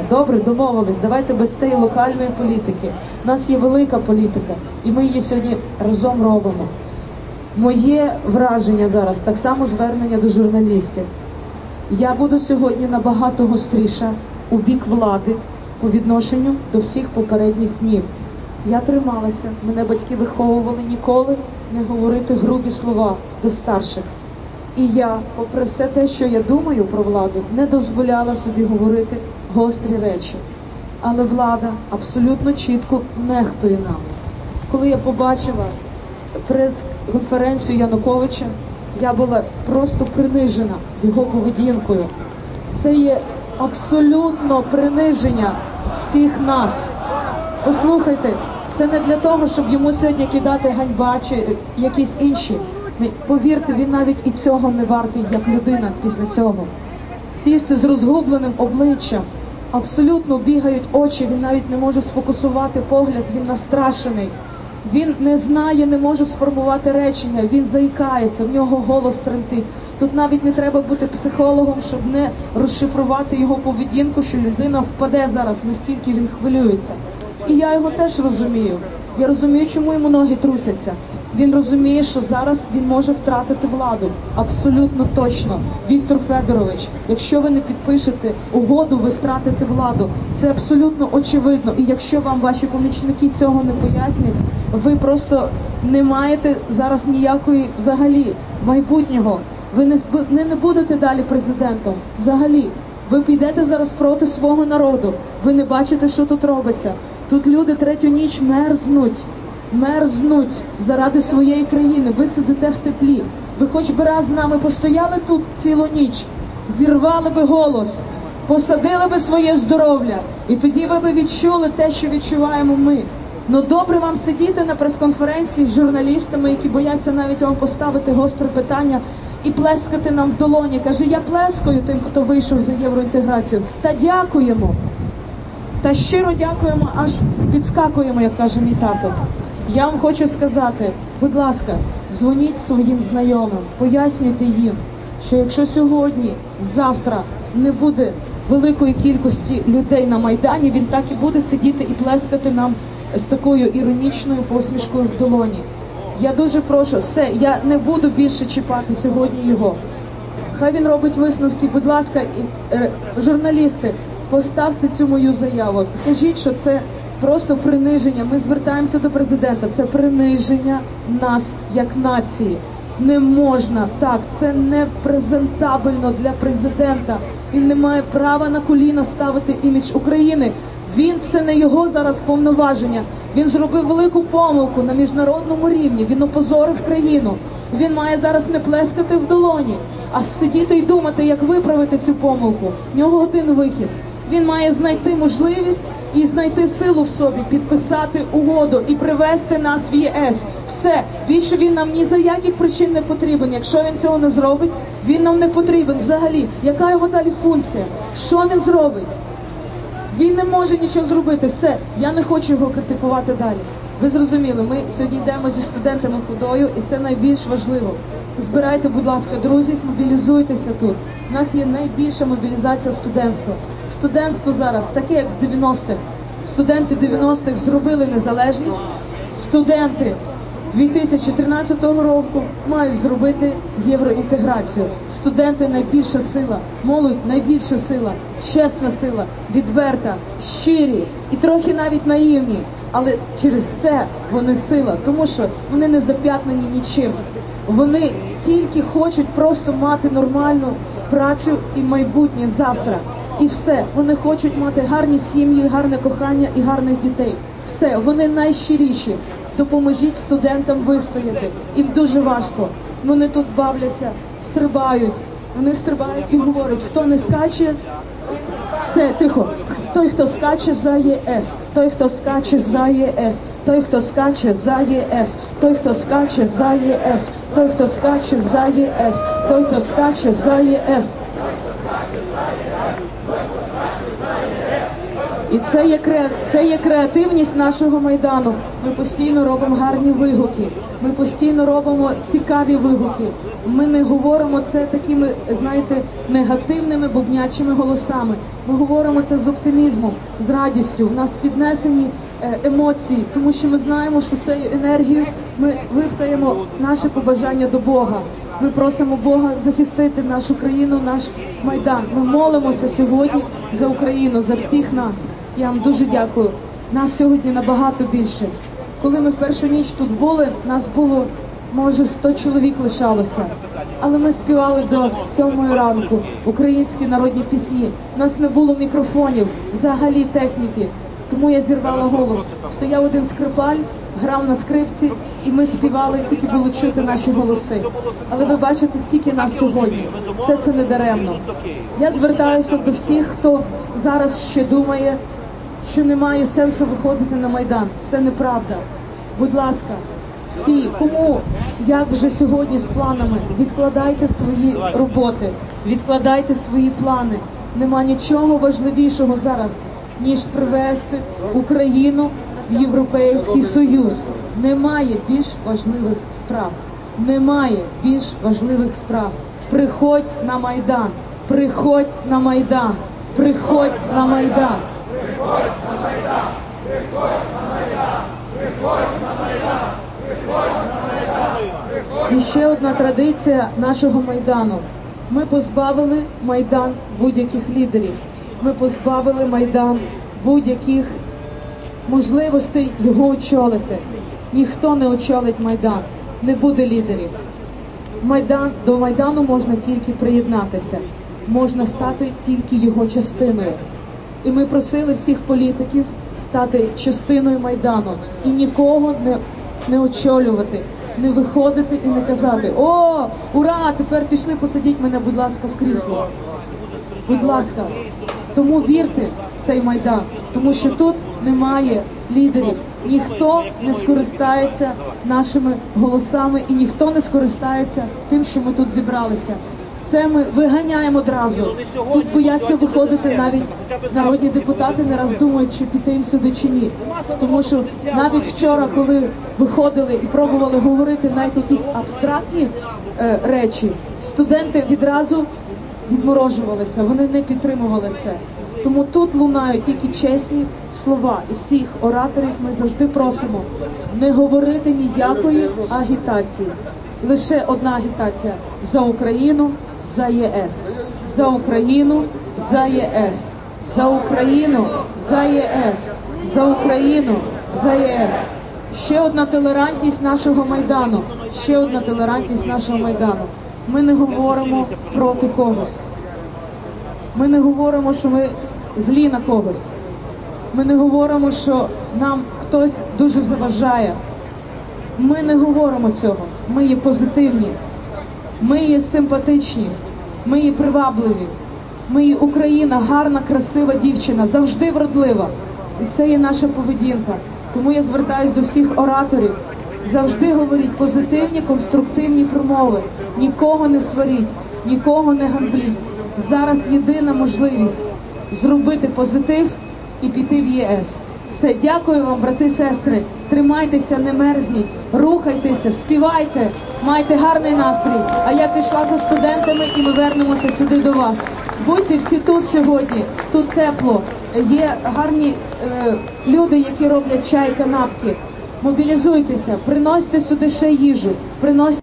Добре, домовились, давайте без цієї локальної політики. У нас є велика політика, і ми її сьогодні разом робимо. Моє враження зараз, так само звернення до журналістів. Я буду сьогодні набагато гостріша у бік влади по відношенню до всіх попередніх днів. Я трималася, мене батьки виховували ніколи не говорити грубі слова до старших. І я, попри все те, що я думаю про владу, не дозволяла собі говорити гострі речі. Але влада абсолютно чітко нехтує нам. Коли я побачила прес-конференцію Януковича, я була просто принижена його поведінкою. Це є абсолютно приниження всіх нас. Послухайте, це не для того, щоб йому сьогодні кидати ганьба чи якісь інші. Повірте, він навіть і цього не вартий, як людина після цього. Сісти з розгубленим обличчям, абсолютно бігають очі, він навіть не може сфокусувати погляд, він настрашений. Він не знає, не може сформувати речення, він заїкається, в нього голос тремтить. Тут навіть не треба бути психологом, щоб не розшифрувати його поведінку, що людина впаде зараз, настільки він хвилюється. І я його теж розумію. Я розумію, чому йому ноги трусяться. Він розуміє, що зараз він може втратити владу. Абсолютно точно. Віктор Федорович, якщо ви не підпишете угоду, ви втратите владу. Це абсолютно очевидно. І якщо вам ваші помічники цього не пояснять, ви просто не маєте зараз ніякої взагалі майбутнього. Ви не будете далі президентом. Взагалі. Ви підете зараз проти свого народу. Ви не бачите, що тут робиться. Тут люди третю ніч мерзнуть заради своєї країни. Ви сидите в теплі. Ви хоч би раз з нами постояли тут цілу ніч, зірвали би голос, посадили би своє здоров'я. І тоді ви би відчули те, що відчуваємо ми. Ну добре вам сидіти на прес-конференції з журналістами, які бояться навіть вам поставити гостре питання і плескати нам в долоні. Каже, я плескаю тим, хто вийшов за євроінтеграцію. Та дякуємо. Та щиро дякуємо, аж підскакуємо, як каже мій тато. Я вам хочу сказати, будь ласка, дзвоніть своїм знайомим, пояснюйте їм, що якщо сьогодні, завтра не буде великої кількості людей на Майдані, він так і буде сидіти і плескати нам з такою іронічною посмішкою в долоні. Я дуже прошу, все, я не буду більше чіпати сьогодні його. Хай він робить висновки, будь ласка, журналісти, поставте цю мою заяву. Скажіть, що це просто приниження. Ми звертаємося до президента. Це приниження нас як нації. Не можна так, це не презентабельно для президента. Він не має права на коліна ставити імідж України. Це не його зараз повноваження. Він зробив велику помилку на міжнародному рівні. Він опозорив країну. Він має зараз не плескати в долоні, а сидіти і думати, як виправити цю помилку. В нього один вихід. Він має знайти можливість і знайти силу в собі, підписати угоду і привести нас в ЄС. Все. Більше він нам ні за яких причин не потрібен. Якщо він цього не зробить, він нам не потрібен взагалі. Яка його далі функція? Що він зробить? Він не може нічого зробити. Все. Я не хочу його критикувати далі. Ви зрозуміли, ми сьогодні йдемо зі студентами ходою, і це найбільш важливо. Збирайте, будь ласка, друзів, мобілізуйтеся тут. У нас є найбільша мобілізація студентства. Студентство зараз, таке як в 90-х. Студенти 90-х зробили незалежність. Студенти 2013 року мають зробити євроінтеграцію. Студенти найбільша сила, молодь найбільша сила, чесна сила, відверта, щирі і трохи навіть наївні. Але через це вони сила, тому що вони не зап'ятнені нічим. Вони тільки хочуть просто мати нормальну працю і майбутнє завтра. І все. Вони хочуть мати гарні сім'ї, гарне кохання і гарних дітей. Все. Вони найщиріші. Допоможіть студентам вистояти. Їм дуже важко. Вони тут бавляться, стрибають. Вони стрибають і говорять, хто не скаче, все, тихо. Той, хто скаче за ЄС, той, хто скаче за ЄС, той, хто скаче за ЄС, той, хто скаче за ЄС, той, хто скаче за ЄС, той, хто скаче за ЄС. І це є креативність нашого Майдану. Ми постійно робимо гарні вигуки, ми постійно робимо цікаві вигуки. Ми не говоримо це такими, знаєте, негативними бубнячими голосами. Ми говоримо це з оптимізмом, з радістю. У нас піднесені емоції, тому що ми знаємо, що цією енергією ми виптаємо наше побажання до Бога. Ми просимо Бога захистити нашу країну, наш Майдан. Ми молимося сьогодні за Україну, за всіх нас. Я вам дуже дякую. Нас сьогодні набагато більше. Коли ми в першу ніч тут були, нас було, може, 100 чоловік лишалося. Але ми співали до 7 ранку українські народні пісні. У нас не було мікрофонів, взагалі техніки. Тому я зірвала голос. Стояв один скрипаль, грав на скрипці, і ми співали, тільки було чути наші голоси. Але ви бачите, скільки нас сьогодні. Все це не даремно. Я звертаюся до всіх, хто зараз ще думає, що немає сенсу виходити на Майдан. Це неправда. Будь ласка, всі, кому, як вже сьогодні з планами, відкладайте свої роботи, відкладайте свої плани. Нема нічого важливішого зараз, ніж привести Україну в Європейський Союз. Немає більш важливих справ. Немає більш важливих справ. Приходь на Майдан. Приходь на Майдан. Приходь на Майдан. Приходь на Майдан. Приходь на Майдан. Приходь на Майдан. Приходь на Майдан. І ще одна традиція нашого Майдану. Ми позбавили Майдан будь-яких лідерів. Ми позбавили Майдан будь-яких можливостей його очолити. Ніхто не очолить Майдан, не буде лідерів. До Майдану можна тільки приєднатися, можна стати тільки його частиною. І ми просили всіх політиків стати частиною Майдану і нікого не очолювати, не виходити і не казати: «О, ура, тепер пішли, посадіть мене, будь ласка, в крісло». Будь ласка. Тому вірте в цей Майдан, тому що тут немає лідерів. Ніхто не скористається нашими голосами і ніхто не скористається тим, що ми тут зібралися. Це ми виганяємо одразу. Тут бояться виходити навіть народні депутати, не раз думають, чи піти їм сюди чи ні. Тому що навіть вчора, коли виходили і пробували говорити навіть якісь абстрактні речі, студенти відразу відморожувалися, вони не підтримували це. Тому тут лунають тільки чесні слова. І всіх ораторів ми завжди просимо не говорити ніякої агітації. Лише одна агітація – за Україну, за ЄС. За Україну, за ЄС. За Україну, за ЄС. За Україну, за ЄС. Ще одна толерантність нашого Майдану. Ще одна толерантність нашого Майдану. Ми не говоримо проти когось. Ми не говоримо, що ми злі на когось. Ми не говоримо, що нам хтось дуже заважає. Ми не говоримо цього. Ми є позитивні. Ми є симпатичні. Ми є привабливі. Ми є Україна, гарна, красива дівчина, завжди вродлива. І це є наша поведінка. Тому я звертаюсь до всіх ораторів. Завжди говоріть позитивні, конструктивні промови. Нікого не сваріть, нікого не ганьбіть. Зараз єдина можливість зробити позитив і піти в ЄС. Все, дякую вам, брати, сестри. Тримайтеся, не мерзніть, рухайтеся, співайте, майте гарний настрій. А я пішла за студентами і ми вернемося сюди до вас. Будьте всі тут сьогодні, тут тепло. Є гарні люди, які роблять чай, канапки. Мобілізуйтеся, приносьте сюди ще їжу, приносьте